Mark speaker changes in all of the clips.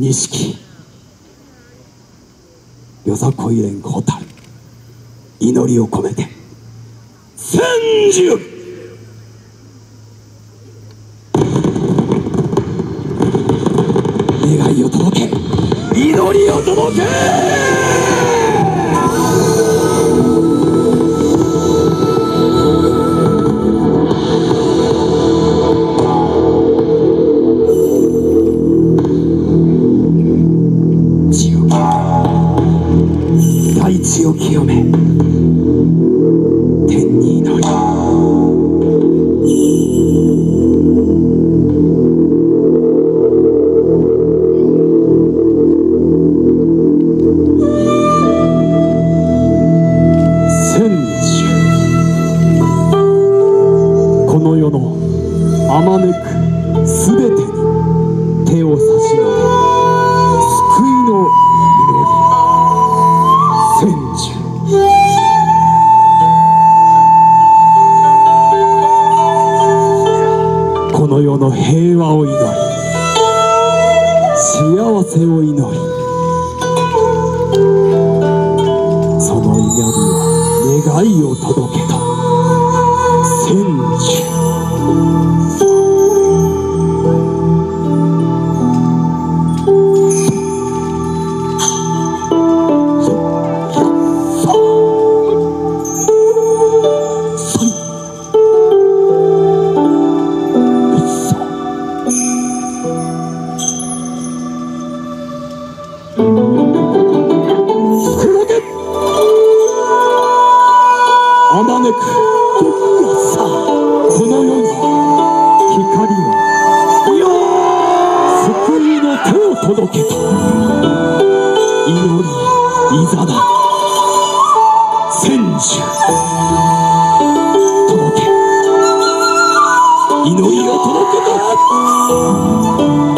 Speaker 1: 錦よさこい連合たる祈りを込めて千寿願いを届け、祈りを届け。大地を清め、天に祈り。この世のあまねくすべてに手を差し伸べ、救いの祈り千寿。この世の平和を祈り、幸せを祈り、その祈りは願いを届けと千寿。あまねくさあこの世に光を救いの手を届けと祈りいざだ千寿届け祈りを届けと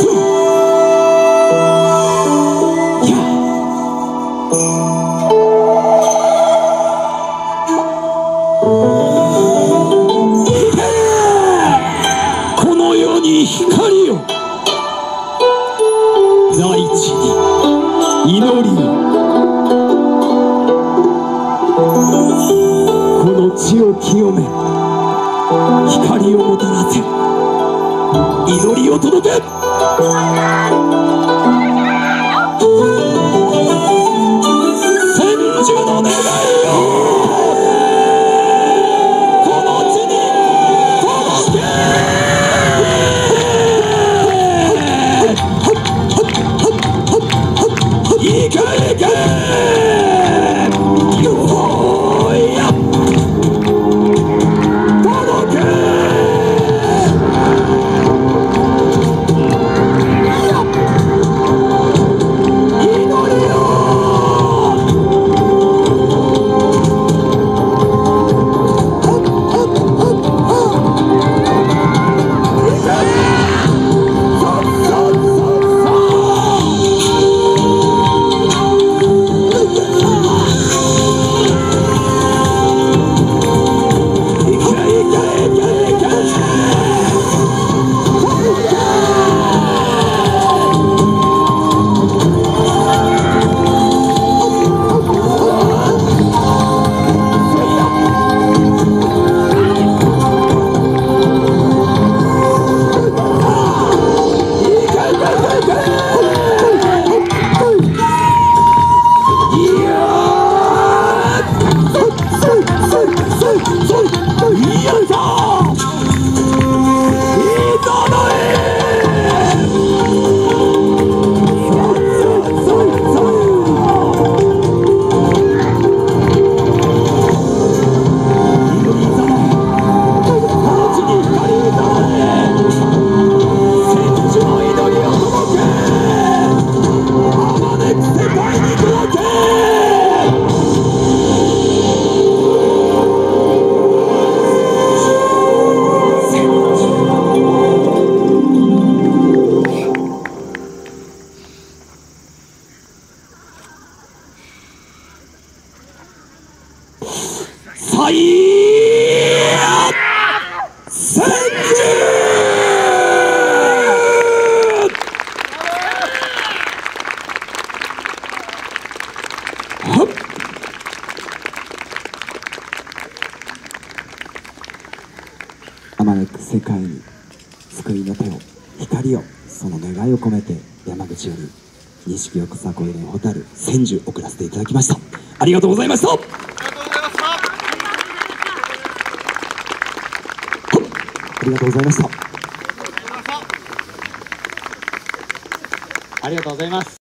Speaker 1: この世に光を大地に祈りをこの地を清め光をもたらせ祈りを届け千寿の願いをいけいけおーや届けまねく世界に救いの手を、光を、その願いを込めて山口より錦よくさこいれん蛍千寿送らせていただきました。ありがとうございました。ありがとうございました。
Speaker 2: ありがとうございます。